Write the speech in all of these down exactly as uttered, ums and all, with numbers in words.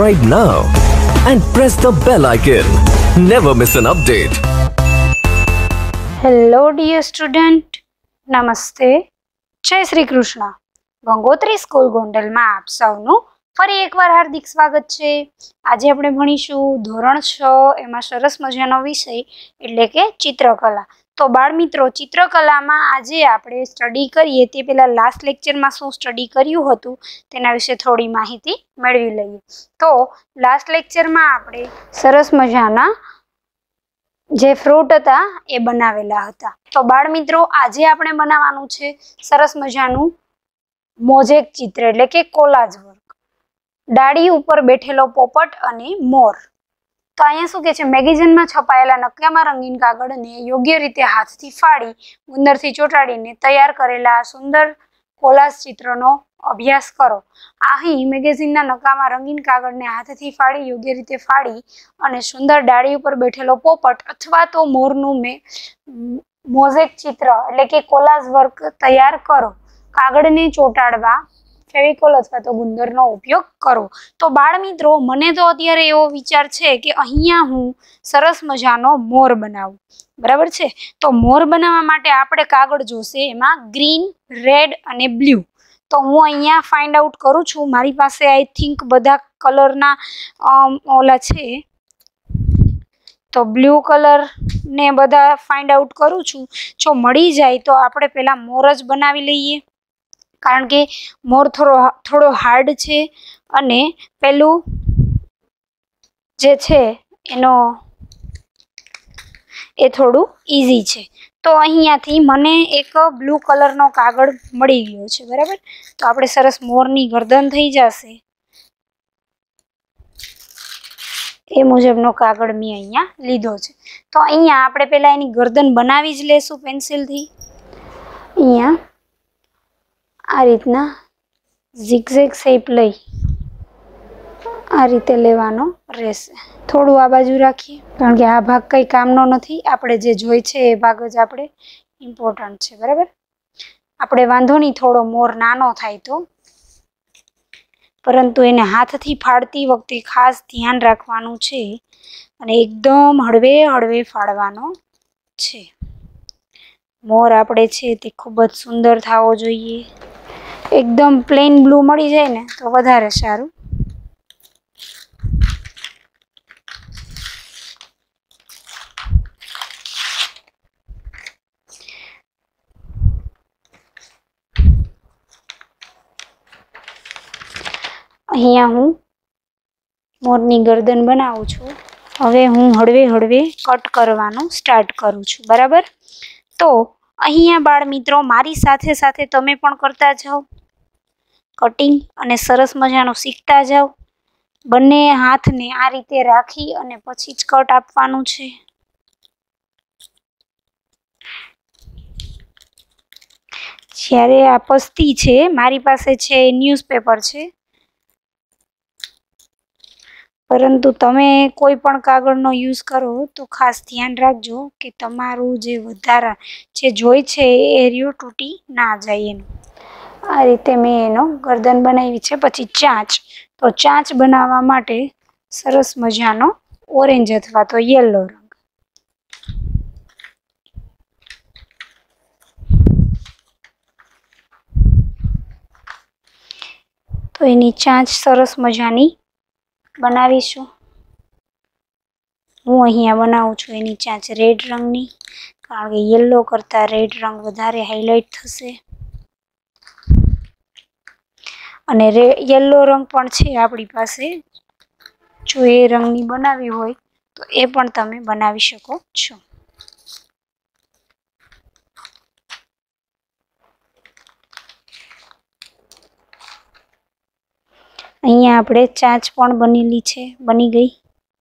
subscribe now and press the bell icon. Never miss an update. Hello dear student, નમસ્તે, જય Shri Krishna. Gangotri school ગોંડલમાં આપ સૌનું ફરી એકવાર હાર્દિક સ્વાગત છે. આજે આપણે ભણીશું ધોરણ છ, એમાં સરસ મજાનો વિષય એટલે કે ચિત્રકલા. તો બાળ મિત્રો, ચિત્રકલામાં આજે આપણે સ્ટડી કરીએ તે પહેલાં લાસ્ટ લેક્ચરમાં શું સ્ટડી કર્યું હતું તેના વિશે થોડી માહિતી મેળવી લઈએ. તો લાસ્ટ લેક્ચરમાં આપણે સરસ મજાના જે ફ્રૂટ હતા એ બનાવેલા હતા. તો બાળ મિત્રો, આજે આપણે બનાવવાનું છે સરસ મજાનું મોઝેક ચિત્ર એટલે કે કોલાજ વર્ક. ડાળી ઉપર બેઠેલો પોપટ અને મોર. તો અહીંયા શું કે છે, મેગેઝિનમાં છપાયેલા નકામા રંગીન કાગળને યોગ્ય રીતે હાથથી ફાડી ગુંદરથી ચોંટાડીને તૈયાર કરેલા સુંદર કોલાજ ચિત્રનો અભ્યાસ કરો. અહીં મેગેઝિનના નકામા રંગીન કાગળને હાથથી ફાડી યોગ્ય રીતે ફાડી અને સુંદર ડાળી ઉપર બેઠેલો પોપટ અથવા તો મોરનું મે મોઝેક ચિત્ર એટલે કે કોલાજ વર્ક તૈયાર કરો. કાગળને ચોંટાડવા ફેવિકોલ અથવા તો ગુંદરનો ઉપયોગ કરો. તો બાળ મિત્રો, મને તો અત્યારે એવો વિચાર છે કે અહીંયા હું સરસ મજાનો મોર બનાવું. બરાબર છે? તો મોર બનાવવા માટે આપણે કાગળ જોશે, એમાં ગ્રીન, રેડ અને બ્લુ. તો હું અહીંયા ફાઇન્ડ આઉટ કરું છું. મારી પાસે આઈ થિંક બધા કલરના ઓલા છે, તો બ્લુ કલર ને બધા ફાઇન્ડ આઉટ કરું છું. જો મળી જાય તો આપણે પહેલાં મોર જ બનાવી લઈએ, કારણ કે મોર થોડો થોડો હાર્ડ છે અને પેલું જે છે એનો એ થોડું ઇઝી છે. તો અહીંયાથી મને એક બ્લુ કલરનો કાગળ મળી ગયો છે. બરાબર? તો આપણે સરસ મોરની ગરદન થઈ જશે એ મુજબનો કાગળ મેં અહીંયા લીધો છે. તો અહીંયા આપણે પહેલાં એની ગરદન બનાવી જ લેશું પેન્સિલથી. અહીંયા આ રીતના ઝિગઝેગ શેપ લઈ આ રીતે લેવાનો રહેશે. થોડું આ બાજુ રાખીએ, કારણ કે આ ભાગ કંઈ કામનો નથી. આપણે જે જોઈ છે એ ભાગ જ આપણે ઇમ્પોર્ટન્ટ છે. બરાબર? આપણે વાંધો નહીં થોડો મોર નાનો થાય તો, પરંતુ એને હાથથી ફાડતી વખતે ખાસ ધ્યાન રાખવાનું છે અને એકદમ હળવે હળવે ફાડવાનો છે. મોર આપણે છે તે ખૂબ જ સુંદર થવો જોઈએ. એકદમ પ્લેન બ્લુ મળી જાય ને તો વધારે સારું. અહીંયા હું મોરની ગરદન બનાવું છું. હવે હું હળવે હળવે કટ કરવાનું સ્ટાર્ટ કરું છું. બરાબર? તો અહીંયા બાળ મિત્રો, મારી સાથે સાથે તમે પણ કરતા જાઓ કટિંગ અને સરસ મજાનું શીખતા જાઓ. બંને હાથને આ રીતે રાખી અને પછી જ કટ આપવાનું છે. જ્યારે આ પસ્તી છે, મારી પાસે છે ન્યૂઝપેપર છે, પરંતુ તમે કોઈ પણ કાગળનો યુઝ કરો તો ખાસ ધ્યાન રાખજો કે તમારું જે વધારા જે જોઈ છે એ એરિયો તૂટી ના જાય એનું. આ રીતે મેં એનો ગરદન બનાવી છે. પછી ચાંચ. તો ચાંચ બનાવવા માટે સરસ મજાનો ઓરેન્જ અથવા તો યલો રંગ. તો એની ચાંચ સરસ મજાની બનાવીશું. હું અહીંયા બનાવું છું એની ચાંચ રેડ રંગની, કારણ કે યલો કરતાં રેડ રંગ વધારે હાઇલાઇટ થશે. અને રે યલો રંગ પણ છે આપણી પાસે. જો એ રંગની બનાવી હોય તો એ પણ તમે બનાવી શકો છો. અહીંયા આપણે ચાંચ પણ બનેલી છે, બની ગઈ.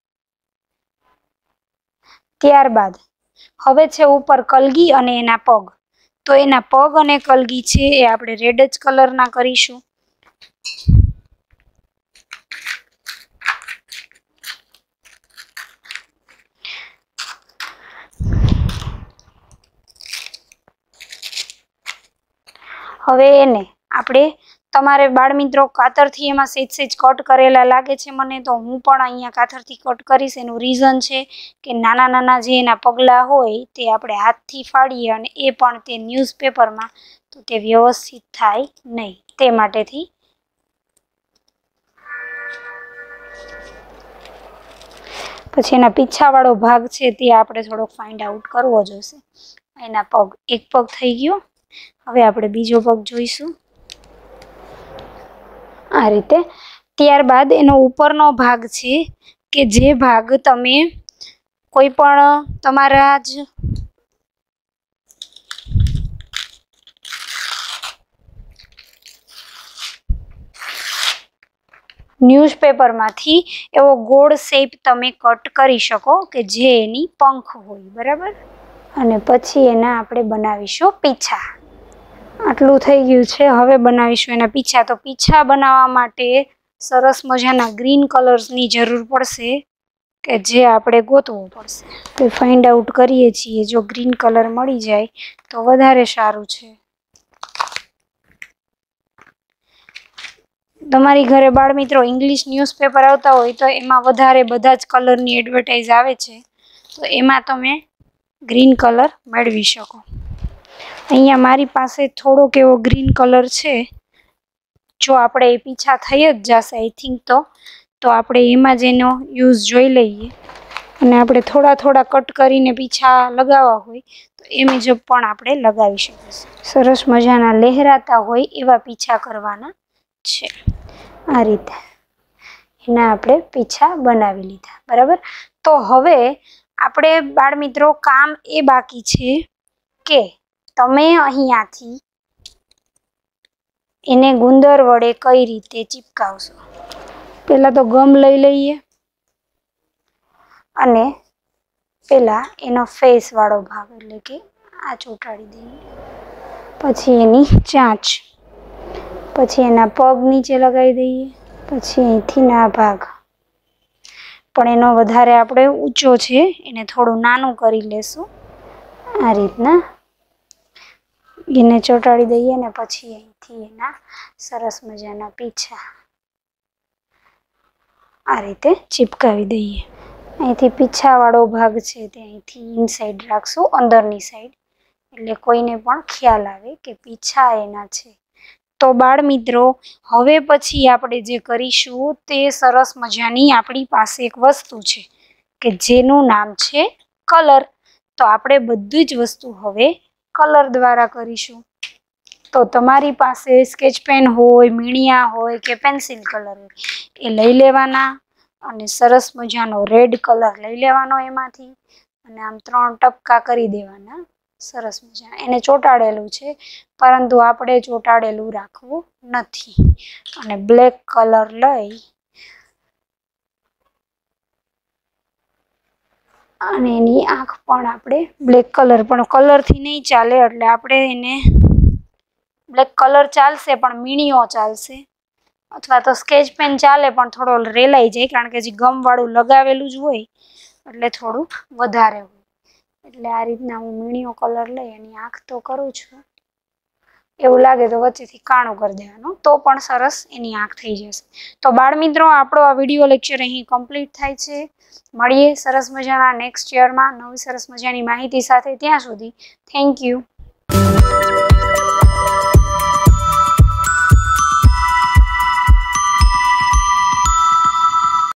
ત્યારબાદ હવે છે ઉપર કલગી અને એના પગ. તો એના પગ અને કલગી છે એ આપણે રેડ જ કલરના કરીશું. હવે એને આપણે તમારે બાળ મિત્રો કાતરથી એમાં સેજ સેજ કટ કરેલા લાગે છે મને, તો હું પણ અહીંયા કાતરથી કટ કરીશ. એનું રીઝન છે કે નાના નાના જે એના પગલાં હોય તે આપણે હાથથી ફાડીએ અને એ પણ તે ન્યૂઝપેપરમાં તો તે વ્યવસ્થિત થાય નહીં, તે માટેથી. પછી એના પીછાવાળો ભાગ છે તે આપણે થોડોક ફાઇન્ડ આઉટ કરવો જોઈશે. એના પગ, એક પગ થઈ ગયો. હવે આપણે બીજો પગ જોઈશું આ રીતે. ત્યારબાદ એનો ઉપરનો ભાગ છે કે જે ભાગ તમે કોઈ પણ તમારા જ ન્યૂઝપેપરમાંથી એવો ગોળ શેપ તમે કટ કરી શકો કે જે એની પંખ હોય, બરાબર. અને પછી એના આપણે બનાવીશું પીછા. આટલું થઈ ગયું છે. હવે બનાવીશું એના પીછા. તો પીછા બનાવવા માટે સરસ મજાના ગ્રીન કલર્સની જરૂર પડશે કે જે આપણે ગોતવું પડશે. તો ફાઇન્ડ આઉટ કરીએ છીએ. જો ગ્રીન કલર મળી જાય તો વધારે સારું છે. તમારી ઘરે બાળ મિત્રો ઇંગ્લિશ ન્યૂઝપેપર આવતા હોય તો એમાં વધારે બધા જ કલરની એડવર્ટાઇઝ આવે છે, તો એમાં તમે ગ્રીન કલર મેળવી શકો. અહીંયા મારી પાસે થોડોક એવો ગ્રીન કલર છે. જો આપણે એ પીછા થઈ જ જશે આઈ થિંક તો તો આપણે એમાં જ એનો યુઝ જોઈ લઈએ. અને આપણે થોડા થોડા કટ કરીને પીછા લગાવવા હોય તો એ મુજબ પણ આપણે લગાવી શકીશું. સરસ મજાના લહેરાતા હોય એવા પીછા કરવાના છે. આ રીતે એના આપણે પીછા બનાવી લીધા, બરાબર. તો હવે આપણે બાળ મિત્રો કામ એ બાકી છે કે તમે અહીંયાથી એને ગુંદર વડે કઈ રીતે ચીપકાવશો. પહેલાં તો ગમ લઈ લઈએ અને પહેલાં એનો ફેસ વાળો ભાગ એટલે કે આ ચોંટાડી દઈએ. પછી એની ચાંચ, પછી એના પગ નીચે લગાવી દઈએ. પછી અહીંથી ના ભાગ પણ એનો વધારે આપણે ઊંચો છે એને થોડું નાનું કરી લેશું. આ રીતના એને ચોંટાડી દઈએ ને પછી અહીંથી એના સરસ મજાના પીછા આ રીતે ચીપકાવી દઈએ. અહીંથી પીછાવાળો ભાગ છે તે અહીંથી ઇનસાઇડ રાખશું, અંદરની સાઈડ, એટલે કોઈને પણ ખ્યાલ આવે કે પીછા એના છે. તો બાળ મિત્રો હવે પછી આપણે જે કરીશું તે સરસ મજાની આપણી પાસે એક વસ્તુ છે કે જેનું નામ છે કલર. તો આપણે બધી જ વસ્તુ હવે કલર દ્વારા કરીશું. તો તમારી પાસે સ્કેચ પેન હોય, મીણિયા હોય કે પેન્સિલ કલર હોય એ લઈ લેવાના અને સરસ મજાનો રેડ કલર લઈ લેવાનો એમાંથી અને આમ ત્રણ ટપકા કરી દેવાના. સરસ મજા. એને ચોંટાડેલું છે પરંતુ આપણે ચોંટાડેલું રાખવું નથી. અને બ્લેક કલર લઈ અને એની આંખ પણ આપણે બ્લેક કલર, પણ કલરથી નહીં ચાલે એટલે આપણે એને બ્લેક કલર ચાલશે પણ મીણિયો ચાલશે, અથવા તો સ્કેચ પેન ચાલે પણ થોડો રેલાઈ જાય કારણ કે જે ગમવાળું લગાવેલું જ હોય એટલે થોડું વધારે હોય. એટલે આ રીતના હું મીણિયો કલર લઈ એની આંખ તો કરું છું. એવું લાગે તો વચ્ચેથી કાણું કરી દેવાનું તો પણ સરસ એની આંખ થઈ જશે. તો બાળ મિત્રો આપણો આ વિડીયો લેક્ચર અહીં કમ્પ્લીટ થાય છે. મળીએ સરસ મજાના નેક્સ્ટ યરમાં નવી સરસ મજાની માહિતી સાથે. ત્યાં સુધી થેન્ક યુ.